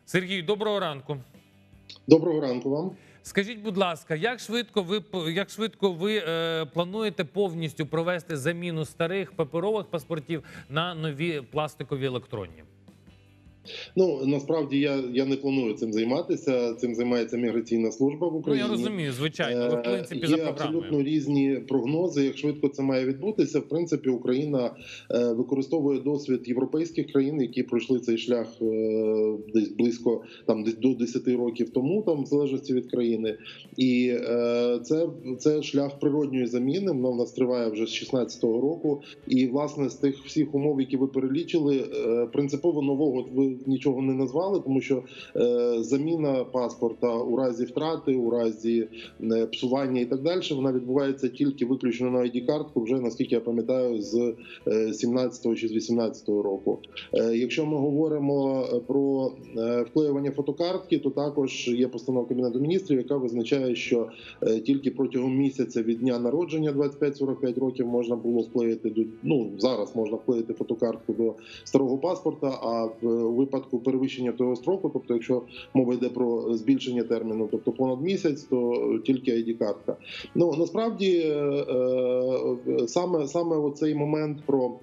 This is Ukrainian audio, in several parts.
Сергій, доброго ранку. Доброго ранку вам. Скажіть, будь ласка, як швидко ви плануєте повністю провести заміну старих паперових паспортів на нові пластикові електронні? Ну, насправді я не планую цим займатися. Цим займається міграційна служба в Україні. Ну, я розумію, звичайно. Ви, в принципі, за Є програмою. абсолютно різні прогнози, як швидко це має відбутися. В принципі, Україна використовує досвід європейських країн, які пройшли цей шлях десь близько десь до 10 років тому, в залежності від країни. І це шлях природньої заміни. Вона в нас триває вже з 16-го року. І, власне, з тих всіх умов, які ви перелічили, принципово нового ви нічого не назвали, тому що заміна паспорта у разі втрати, у разі псування і так далі, вона відбувається тільки виключно на ID-картку, вже, наскільки я пам'ятаю, з 17-го чи з 18-го року. Якщо ми говоримо про вклеювання фотокартки, то також є постанова Кабінету міністрів, яка визначає, що тільки протягом місяця від дня народження 25-45 років можна було вклеїти, зараз можна вклеїти фотокартку до старого паспорта, а у випадку перевищення того строку, тобто якщо мова йде про збільшення терміну, тобто понад місяць, то тільки ID-картка. Насправді саме оцей момент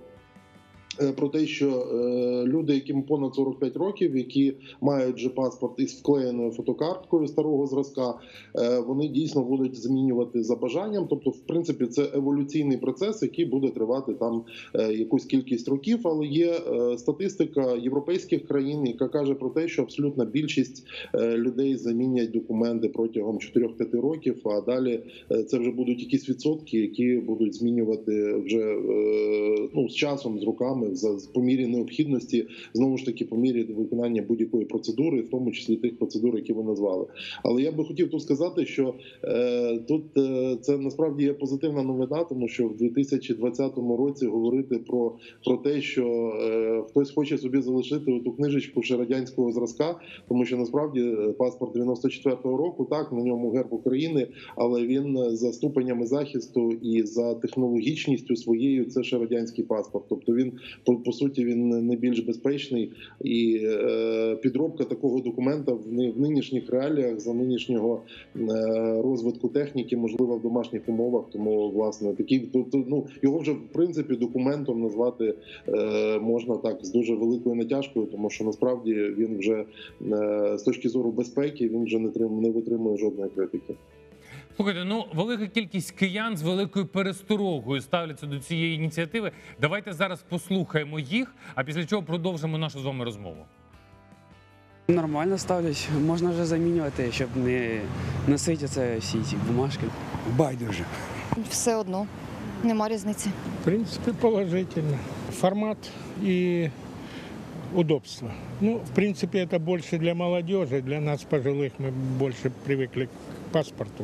про те, що люди, яким понад 45 років, які мають вже паспорт із вклеєною фотокарткою старого зразка, вони дійсно будуть змінювати за бажанням. Тобто, в принципі, це еволюційний процес, який буде тривати там якусь кількість років, але є статистика європейських країн, яка каже про те, що абсолютна більшість людей замінять документи протягом 4-5 років, а далі це вже будуть якісь відсотки, які будуть змінювати вже з часом, з роками, по мірі необхідності, знову ж таки, по мірі виконання будь-якої процедури, в тому числі тих процедур, які ви назвали. Але я би хотів тут сказати, що тут це насправді є позитивна новина, тому що в 2020 році говорити про те, що хтось хоче собі залишити ту книжечку ще радянського зразка, тому що насправді паспорт 94-го року, так, на ньому герб України, але він за ступенями захисту і за технологічністю своєю, це ще радянський паспорт. Тобто він по суті, він не більш безпечний, і підробка такого документа в нинішніх реаліях, за нинішнього розвитку техніки, можливо, в домашніх умовах, тому, власне, його вже, в принципі, документом назвати можна так з дуже великою натяжкою, тому що, насправді, він вже, з точки зору безпеки, він вже не витримує жодної критики. Слухайте, велика кількість киян з великою пересторогою ставляться до цієї ініціативи. Давайте зараз послухаємо їх, а після чого продовжимо нашу з вами розмову. Нормально ставлять, можна вже замінювати, щоб не носити всі ці бумажки. Байдуже. Все одно, нема різниці. В принципе, положительно. Формат и удобство. В принципе, это больше для молодежи, для нас, пожилых, мы больше привыкли к паспорту.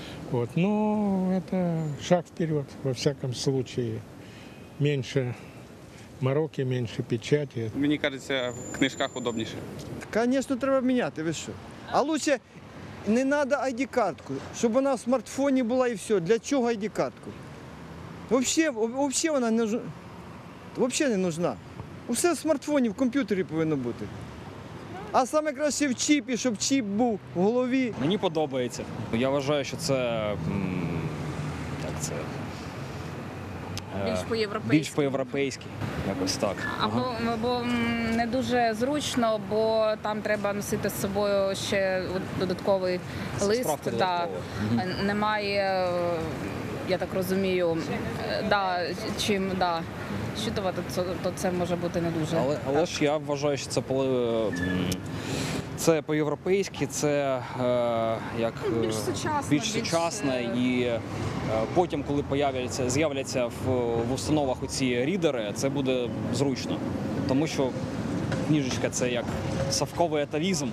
Но это шаг вперед, во всяком случае. Меньше мороки, меньше печати. Мені кажеться, в книжках удобніше. Звісно, треба міняти, ви що? А краще не треба ID-картку, щоб вона в смартфоні була і все. Для чого ID-картку? Взагалі вона не нужна. Усе в смартфоні, в комп'ютері повинно бути. А саме краще в чіпі, щоб чіп був в голові. Мені подобається. Я вважаю, що це більш по-європейськи, якось так. Або не дуже зручно, бо там треба носити з собою ще додатковий лист. Немає, я так розумію, чим щитувати, то це може бути не дуже. Але ж я вважаю, що це по-європейськи, це більш сучасне, і потім, коли з'являться в установах оці рідери, це буде зручно. Тому що книжечка – це як совковий атавізм.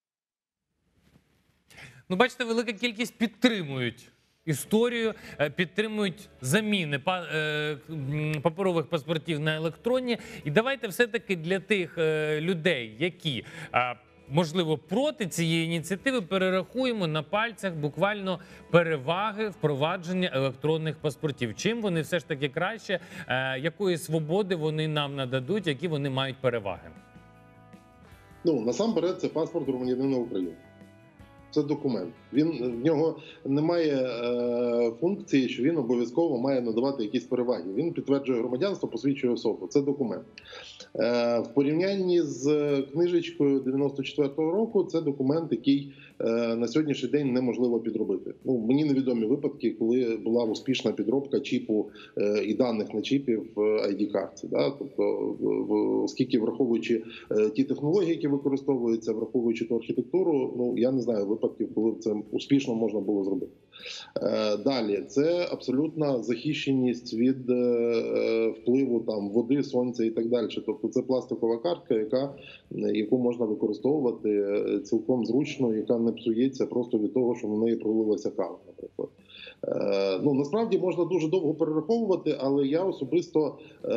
Бачите, велика кількість підтримують історію, підтримують заміни паперових паспортів на електронні. І давайте все-таки для тих людей, які, можливо, проти цієї ініціативи, перерахуємо на пальцях буквально переваги впровадження електронних паспортів. Чим вони все ж таки краще, якої свободи вони нам нададуть, які вони мають переваги? Ну, насамперед, це паспорт громадянина України. Це документ. В нього немає функції, що він обов'язково має надавати якісь переваги. Він підтверджує громадянство, посвідчує особу. Це документ. В порівнянні з книжечкою 94-го року, це документ, який на сьогоднішній день неможливо підробити. Ну, мені невідомі випадки, коли була успішна підробка чіпу і даних на чіпі в ID-картці. Да? Тобто, оскільки враховуючи ті технології, які використовуються, враховуючи ту архітектуру, ну, я не знаю випадків, коли це успішно можна було зробити. Далі, це абсолютна захищеність від впливу там води, сонця і так далі. Тобто це пластикова картка, яку можна використовувати цілком зручно, яка не псується просто від того, що в неї пролилася кава, наприклад. Ну, насправді можна дуже довго перераховувати, але я особисто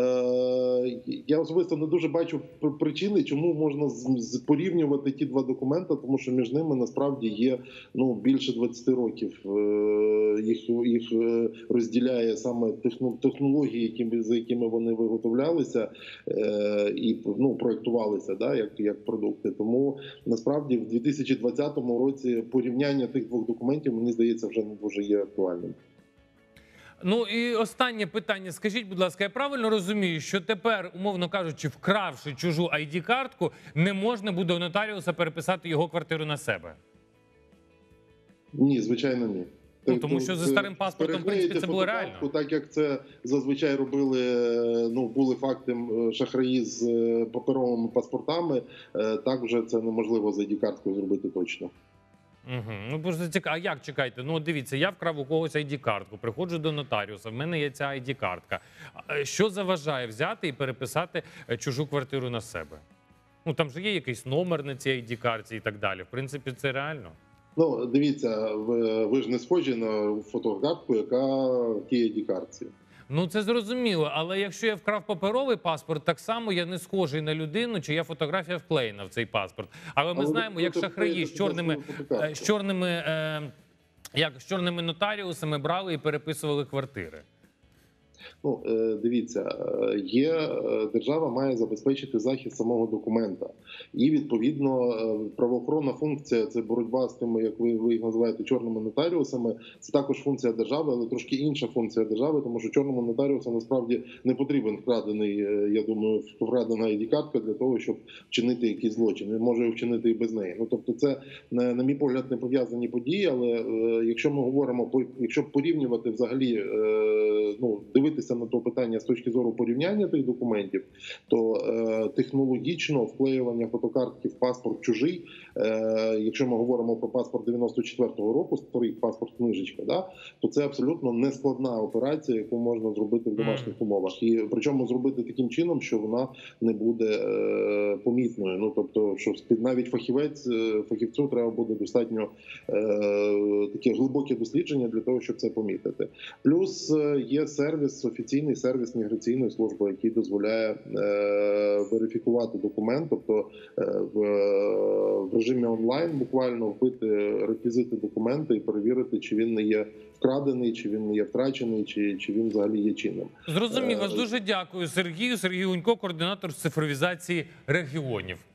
не дуже бачу причини, чому можна порівнювати ті два документи, тому що між ними насправді є більше 20 років. Їх розділяє саме технології, за якими вони виготовлялися і проєктувалися, да, як продукти. Тому насправді в 2020 році порівняння тих двох документів, мені здається, вже не дуже є актуальним. Ну і останнє питання. Скажіть, будь ласка, я правильно розумію, що тепер, умовно кажучи, вкравши чужу ID-картку, не можна буде у нотаріуса переписати його квартиру на себе? Ні, звичайно, ні. Ну, тому що за старим паспортом, в принципі, це було реально. Так, як це зазвичай робили, були факти шахраї з паперовими паспортами, так вже це неможливо з ID-карткою зробити точно. Угу. Ну, просто цікаво. А як, чекайте? Ну, дивіться, я вкрав у когось ID-картку, приходжу до нотаріуса, в мене є ця ID-картка. Що заважає взяти і переписати чужу квартиру на себе? Ну, там же є якийсь номер на цій ID-картці і так далі. В принципі, це реально. Ну, дивіться, ви ж не схожі на фотокартку, яка в тій ID-картці. Ну, це зрозуміло, але якщо я вкрав паперовий паспорт, так само я не схожий на людину, чия фотографія вклеєна в цей паспорт. Але ми знаємо, як шахраї з чорними нотаріусами брали і переписували квартири. Ну, дивіться, держава має забезпечити захист самого документа. І, відповідно, правоохоронна функція – це боротьба з тими, як ви їх називаєте, чорними нотаріусами. Це також функція держави, але трошки інша функція держави, тому що чорному нотаріусу насправді не потрібен вкрадена ID-картка для того, щоб вчинити якийсь злочин. Він може вчинити і без неї. Ну, тобто це, на мій погляд, не пов'язані події, але якщо порівнювати взагалі, дивитися на то питання з точки зору порівняння тих документів, то технологічно вклеювання фотокартки в паспорт чужий, якщо ми говоримо про паспорт 94-го року, старий паспорт-книжечка, да, то це абсолютно нескладна операція, яку можна зробити в домашніх умовах. І причому зробити таким чином, що вона не буде помітною. Ну, тобто, що навіть фахівцю треба буде достатньо таке глибоке дослідження для того, щоб це помітити. Плюс є офіційний сервіс міграційної служби, який дозволяє верифікувати документ, тобто в режимі онлайн буквально вбити реквізити документа і перевірити, чи він не є вкрадений, чи він не є втрачений, чи він взагалі є чинним. Зрозумів вас. Дуже дякую Сергію. Сергій Гунько, координатор з цифровізації регіонів.